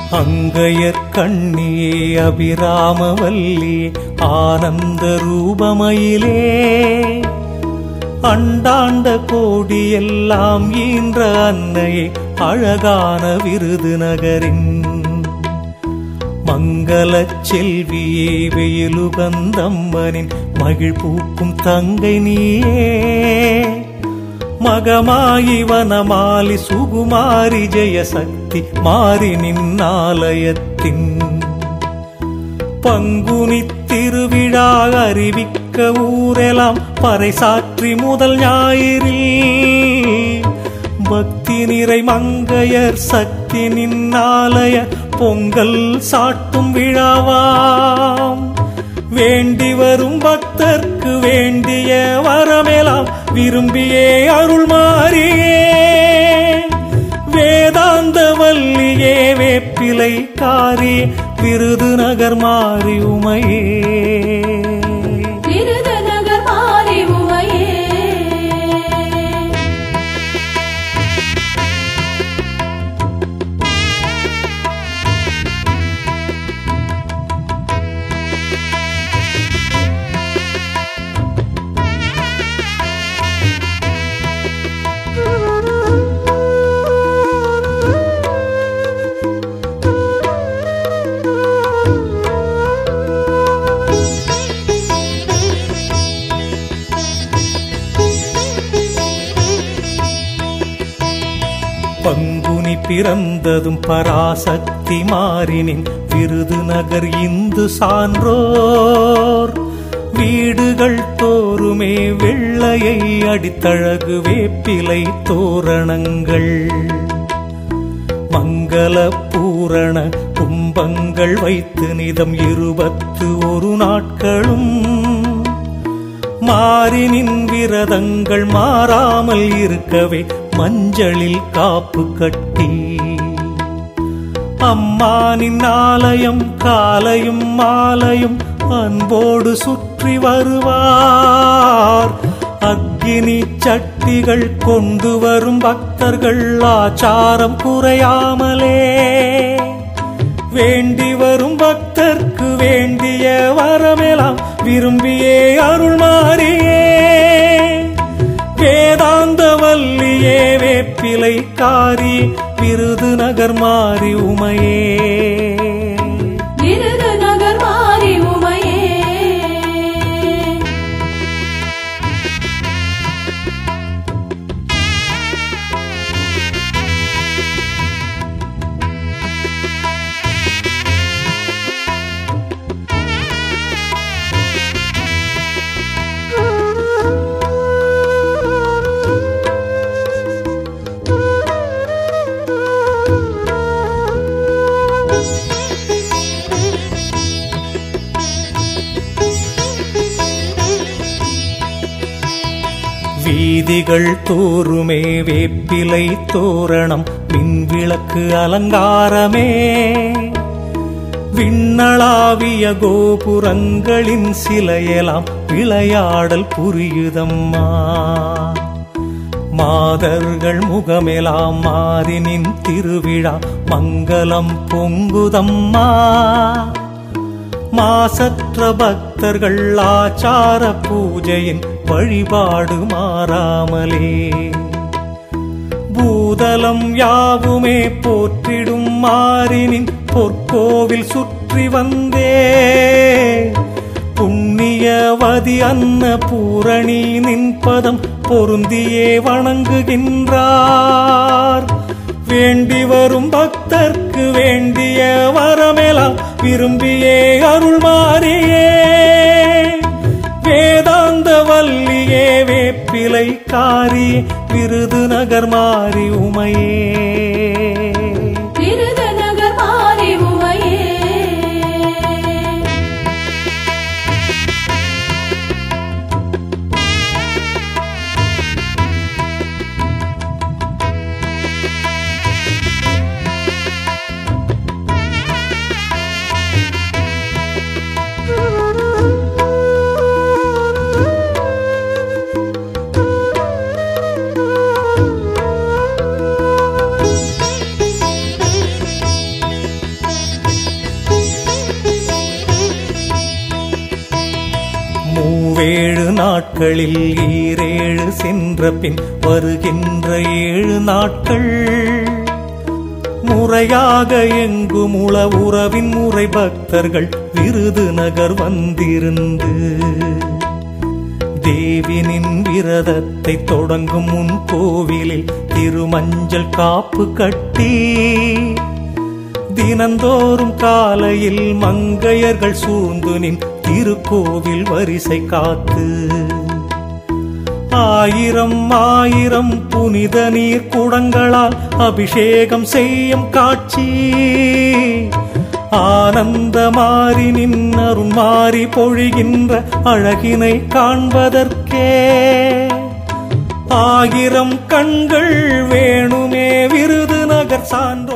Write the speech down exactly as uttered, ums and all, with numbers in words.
அங்கையர் கண்ணியே அபிராமவல்லியே ஆனந்த ரூபமயிலே அண்டாண்ட கோடியெல்லாம் ஈன்ற அன்னையே அழகான விருதுநகரின் மங்களச் செல்வியே வெயிலுகந்தம்மனின் மகிழ் பூக்கும் தங்கை நீயே மகமாயி வனமாலி சுகுமாரி ஜெயசக்தி மாறி நின்னாலயத்தின் பங்குனி திருவிழா அறிவிக்க ஊரெல்லாம் பறைசாற்றி முதல் ஞாயிறில் பக்தி நிறை மங்கையர் சக்தி நின்னாலய பொங்கல் சாட்டும் விழாவாம் வேண்டி வரும் பக்தர்க்கு வேண்டிய வரமெல்லாம் விரும்பியே அருள் மாறியே வேதாந்த வல்லியே வேப்பிலை காரி விருதுநகர் மாறி உமையே விருதுநகர் மாறி உமையே பங்குனி பிறந்ததும் பராசக்தி மாறினின் விருதுநகர் இந்து சான்றோர் வீடுகள் தோறுமே வெள்ளையை அடித்தழகு வேப்பிலை தோரணங்கள் மங்கள பூரண கும்பங்கள் வைத்து நிதம் இருபத்து ஒரு நாட்களும் மாறினின் விரதங்கள் மாறாமல் இருக்கவே மஞ்சளில் காப்பு கட்டி அம்மானின் ஆலயம் காலையும் மாலையும் அன்போடு சுற்றி வருவார் அக்கினி சட்டிகள் கொண்டு வரும் பக்தர்கள் ஆச்சாரம் குறையாமலே வேண்டி வரும் பக்தர்க்கு வேண்டிய வரமெல்லாம் விரும்பியே அருள் மாறியே வேதாந்த வல்லியே வேப்பிலை காரி விருதுநகர் மாறி உமையே விருதுநகர் மாறி உமையே வீதிகள் தோறுமே வேப்பிலை தோரணம் மின்விளக்கு அலங்காரமே விண்ணளாவிய கோபுரங்களின் சிலையெல்லாம் விளையாடல் புரியுதம்மா மாதர்கள் முகமெல்லாம் மாறினின் திருவிழா மங்களம் பொங்குதம்மா மாசற்ற பக்தர்கள் ஆச்சார பூஜையின் வழிபாடு மாறாமலே பூதலம் யாவுமே போற்றிடும் மாறினின் பொற்கோவில் சுற்றி வந்தே புண்ணியவதி அன்ன பூரணி நின்பதம் பொருந்தியே வணங்குகின்றார் வேண்டி வரும் பக்தர்க்கு வேண்டிய வரமெல்லாம் விரும்பியே அருள் மாறியே வேதாந்த வல்லியே வேப்பிலை காரி விருதுநகர் மாறி உமையே விருதுநகர் மாறி உமையே நாட்களில் ஈரேழு சென்ற பின் வருகின்ற ஏழு நாட்கள் முறையாக எங்கும் உள உறவின் முறை பக்தர்கள் விருதுநகர் வந்திருந்து தேவினின் விரதத்தை தொடங்கும் முன் கோவிலில் திருமஞ்சள் காப்பு கட்டி தினந்தோறும் காலையில் மங்கையர்கள் சூழ்ந்து நின் திருக்கோவில் வரிசை காத்து ஆயிரம் ஆயிரம் புனித நீர் குடங்களால் அபிஷேகம் செய்யும் காட்சி ஆனந்த மாறி நின்னருள் மாறி பொழிகின்ற அழகினை காண்பதற்கே ஆயிரம் கண்கள் வேணுமே விருதுநகர் சான்றோ